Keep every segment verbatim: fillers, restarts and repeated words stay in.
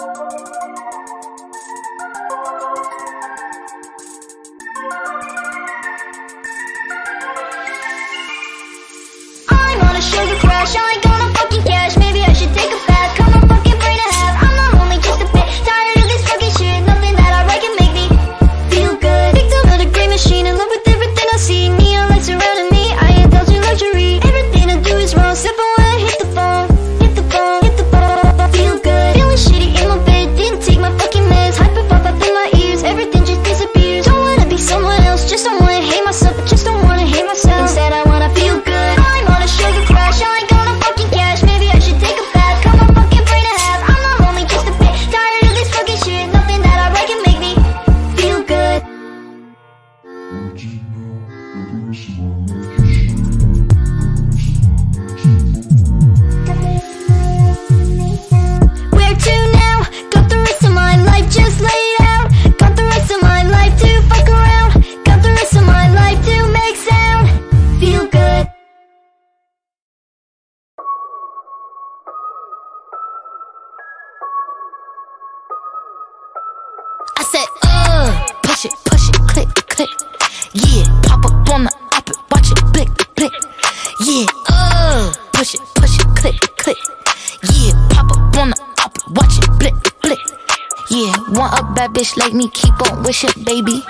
I'm on a sugar crash, I ain't gonna fucking cash. Maybe I should take a bath, cut my fucking brain in half. I'm not only just a bit tired of this fucking shit. Nothing that I write can make me feel good. Victim of the great machine, in love with everything I see. Neon lights surrounding me, I indulge in luxury. Everything I do is wrong, except for when I hit the phone. Hit the phone, hit the phone. Feel good, feeling shitty in my bed. Didn't take my fucking meds, hyper pop up in my ears. Everything just disappears. Don't wanna be someone else, just don't wanna hate myself. I just don't wanna hate myself. Instead I wanna feel good. I'm on a sugar crash, I ain't gonna fucking cash. Maybe I should take a bath, cut my fucking brain in half. I'm not only just a bit tired of this fucking shit. Nothing that I write can make me feel good. Where to now? Got the rest of my life just laid out. Got the rest of my life to fuck around. Got the rest of my life to make sound. Feel good. I said, uh, push it, push it, click, click. Yeah, pop up on the op it, watch it, blick, blick. Yeah, uh, push it, push it, click, click. Yeah, pop up on the op it, watch it, blick, blick. Yeah, want a bad bitch like me, keep on wishing, baby.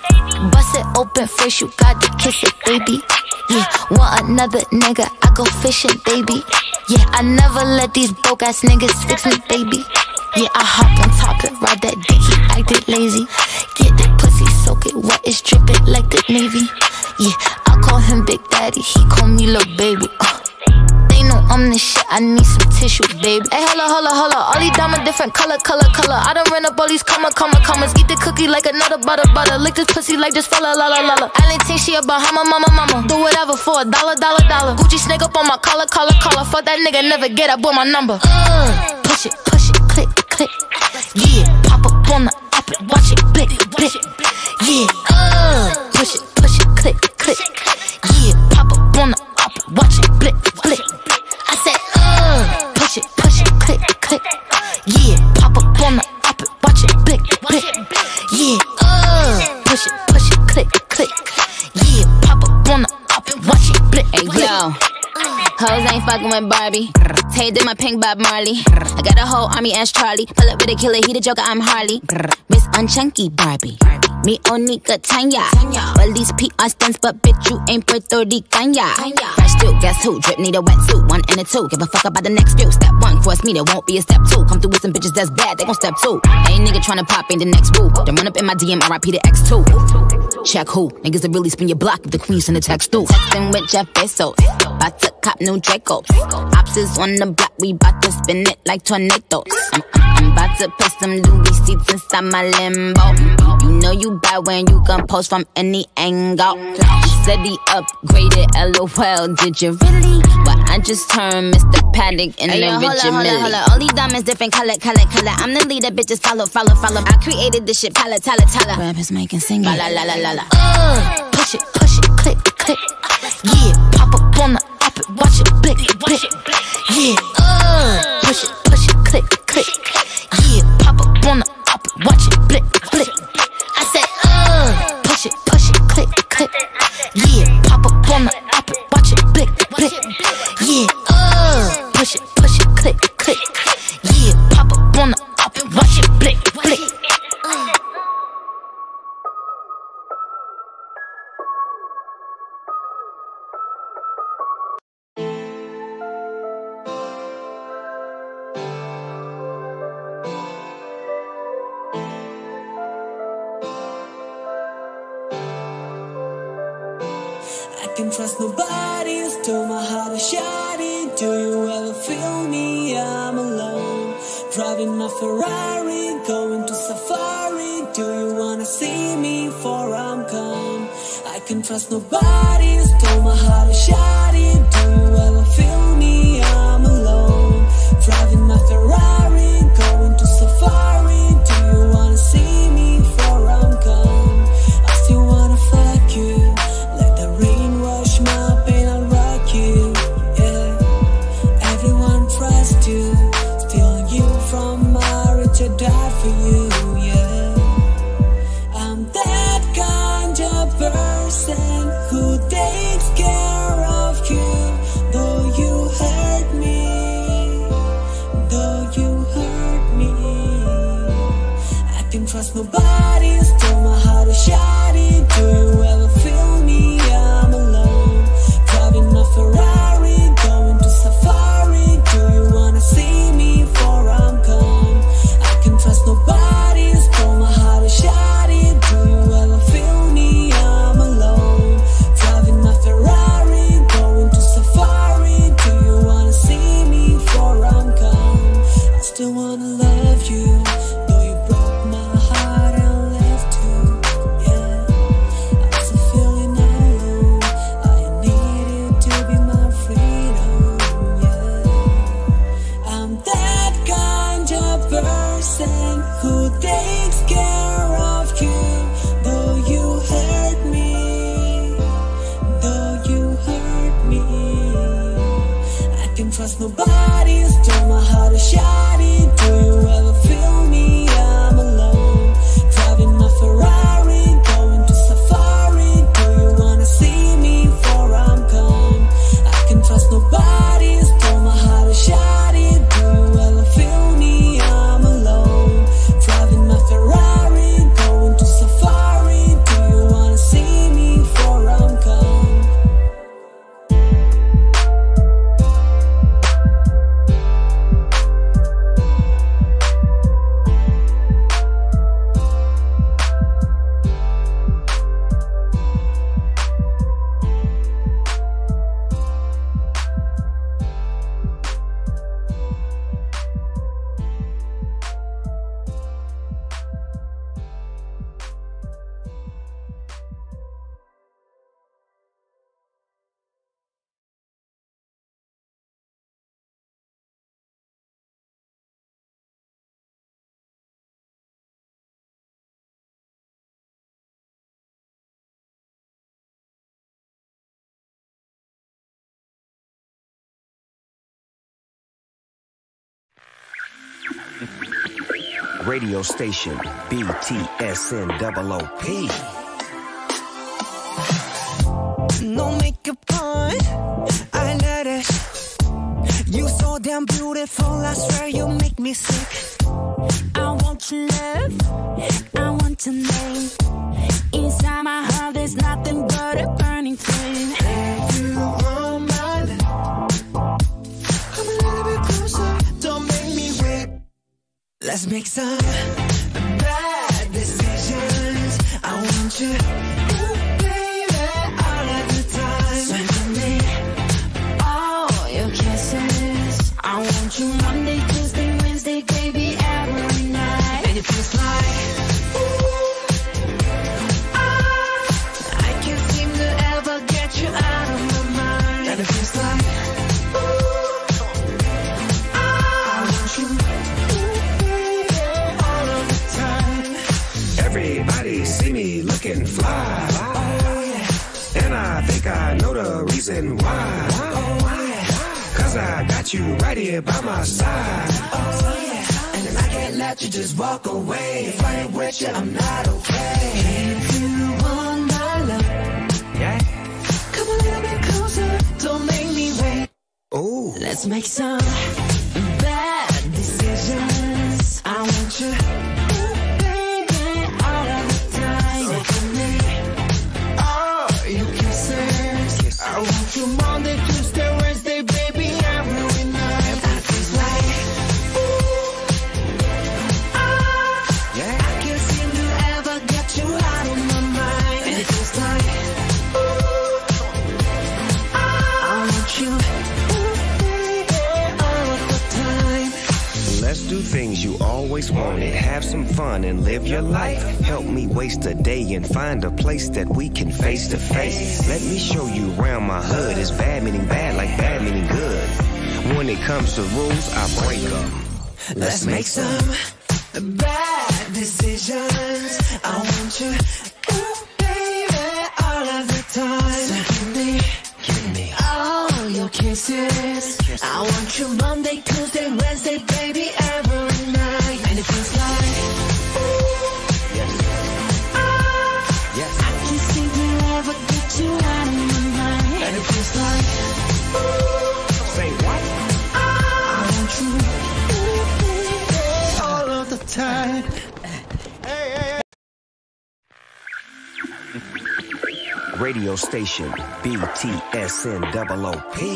Bust it open first, you gotta kiss it, baby. Yeah, want another nigga, I go fishing, baby. Yeah, I never let these broke ass niggas fix me, baby. Yeah, I hop on top and ride that dick, he acted lazy. Get that pussy, soak it wet, it's dripping like the Navy. Yeah, I call him Big Daddy, he call me Lil Baby. uh. They know I'm the shit, I need some tissue, baby. Hey, holla, holla, holla, all these diamonds different color, color, color. I done ran up all these comma, comma, commas. Eat the cookie like another butter, butter. Lick this pussy like just fella, la, la, la, la. I didn't think she a Bahama, mama, mama. Do whatever for a dollar, dollar, dollar. Gucci snake up on my collar, collar, collar. Fuck that nigga, never get up with my number. Uh, push it, push it, click, click. Yeah, pop up on the op it, watch it, blick, blick. Yeah, uh, push it, push it, click, click. Yeah, pop up on the op it, watch it, blick, blick. I said, uh, push it, push it, click, click. Yeah, pop up on the op it, watch it, blick, blick. Yeah, uh, push it, push it, click, click. Yeah, pop up on the op it, watch it, blick, blick. Hey, yo. Hoes ain't fucking with Barbie. Tay did my pink Bob Marley. I got a whole army as Charlie. Pull up with a killer, he the Joker, I'm Harley. Miss Unchunky Barbie. Me Onika Tanya. Well, these P R stunts, but bitch, you ain't Puerto Rican. Fresh dude, guess who? Drip need a wetsuit, one and a two. Give a fuck about the next few. Step one, force me, there won't be a step two. Come through with some bitches that's bad, they gon' step two. Ain't nigga tryna pop, ain't the next boo. Then run up in my D M, R I P the X two. Check who? Niggas that really spin your block if the queen send a text through. Textin' with Jeff Bezos, bout to cop new Draco. Ops is on the block, we bout to spin it like tornadoes. I'm, I'm bout to put some Louis seats inside my limbo. You know you bad when you can post from any angle. He said he upgraded, LOL, did you really? But I just turned Mister Paddock in the Richard Mille. Hold up, all these diamonds different color, color, color. I'm the leader, bitches follow, follow, follow. I created this shit, pala, tala, tala. Rappers making singing, la, la, la, la, la. Uh, push it, push it, click, click. Yeah, pop up on the op it, watch it, blick, blick. Yeah, uh, push it, push it, click, click. Yeah, pop up on the op it, watch it, blick, blick. I said, uh, push it, push it, click, click. Yeah, pop up on the op it, watch it, blick, blick. Yeah, uh, push it, push it, click, click. Yeah, pop up on the op it, watch it, blick, blick. I can trust nobody, still my heart is shining. Do you ever feel me? I'm alone, driving my Ferrari, going to safari. Do you wanna see me before I'm gone? I can trust nobody, still my heart is shining. Do you ever feel me? I'm alone, driving my Ferrari, going to safari. Do you wanna see me before I'm gone? I still wanna fuck you. My pain, I'll rock you, yeah. Everyone trusts you, stealing you from my Richard trust nobody, stole my heart a shawty. Do you ever feel me? I'm alone, driving a Ferrari, going to safari. Do you wanna see me before I'm gone? I can trust nobody, stole my heart a shawty. Do you ever feel me? I'm alone, driving my Ferrari, going to safari. Do you wanna see me before I'm gone? I still wanna love you, though you broke my heart and left too. Yeah, I'm still feeling alone. I need you to be my freedom. Yeah, I'm that kind of person who takes care of you, though you hurt me, though you hurt me. I can trust nobody, stole my heart a shawty. Do you ever feel me? I'm alone, driving my Ferrari, going to safari. Do you wanna see me before I'm gone? I can trust nobody, stole my heart a shawty. Do you ever feel me? I'm alone, driving my Ferrari, going to safari. Do you wanna see me before I'm gone? Radio station B T S N O O P. No makeup on, I let it. You so damn beautiful, I swear you make me sick. I want your love, I want your name. Inside my heart there's nothing but a burning flame. If you want my love, come a little bit closer, don't make me wait. Let's make some bad decisions. I want you, ooh, baby, all of the time. So give me all your kisses. I want you Monday, Tuesday, Wednesday, baby, every night. And it feels like, ooh, ah, I can't seem to ever get you out of my mind. And it feels like, ooh, ah, I want you. Everybody see me looking fly, oh, yeah. And I think I know the reason why, oh, yeah. Cause I got you right here by my side, oh, yeah. And I can't let you just walk away. If I ain't with you, I'm not okay. If you want my love, yeah. Come a little bit closer, don't make me wait. Ooh. Let's make some bad decisions. I want you, I want you Monday, Tuesday, Wednesday, baby, every night. That feels like, ooh, ah, yeah. I can't seem to ever get you out of my mind. And it feels like, ooh, ah, I want you, ooh, baby, all of the time. Let's do things you always wanted. Have some fun and live your life. Help me waste a day and find a place that we can face to face. Let me show you around my hood. It's bad meaning bad like bad meaning good. When it comes to rules, I break them. Let's make some bad decisions. I want you, ooh, baby, all of the time. So give me, give me all your kisses. I want you Monday, Tuesday, Wednesday, baby, every night. And it feels like, ooh, yes. ah, Yes. I can't seem to ever get you out of my mind. And it feels like, ooh, Say what? ah, I want you, ooh, baby, all of the time. Hey, hey, Radio station B T S N O O P.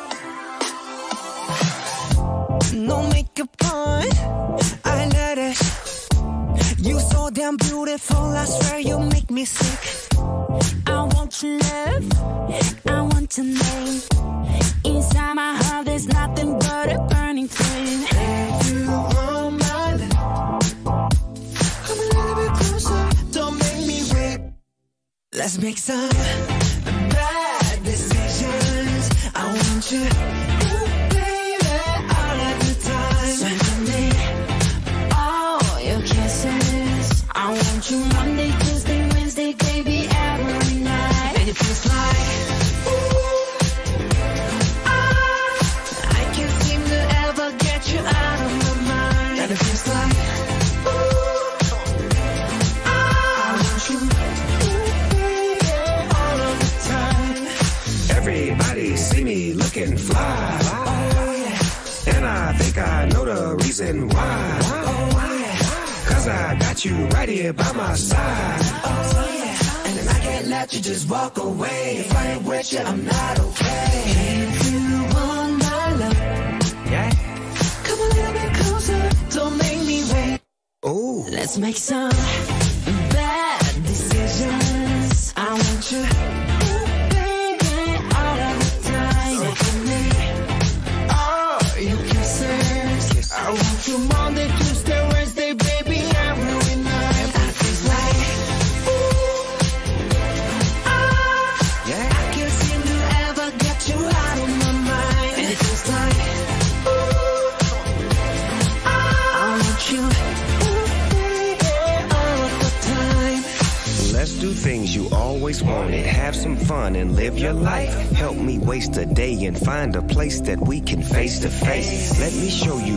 No makeup on, I let it. You so damn beautiful, I swear you make me sick. I want your love, I want your name. Inside my heart there's nothing but a burning flame. If you want my love, come a little bit closer, don't make me wait. Let's make some bad decisions. I want you, ooh, baby, all of the time. Send to me all your kisses. I want you Monday, Tuesday, Wednesday, baby, every night. And it feels like, ooh, ah, I can't seem to ever get you out of my mind. And it feels like, ooh, ah, I want you, ooh, baby, all of the time. Everybody see me looking fly, Oh yeah, and I think I know the reason why. oh yeah, Cause I got you right here by my side. oh yeah. And I can't let you just walk away. If I ain't with you, I'm not okay. If you want my love, Yeah. come a little bit closer, don't make me wait. Ooh. Let's make some bad decisions. I want you, ooh, baby, all of the time. So for me, all your kisses. I want you Monday, Tuesday, Wednesday, baby, every night. I feel like, ooh, ah, Yeah. I can't seem to ever get you out of my mind. And it feels like, ooh, ah, I want you, ooh, baby, all of the time. Let's do things you always wanted. Have some fun and live your life. Help me waste a day and find a place that we can face to face. Let me show you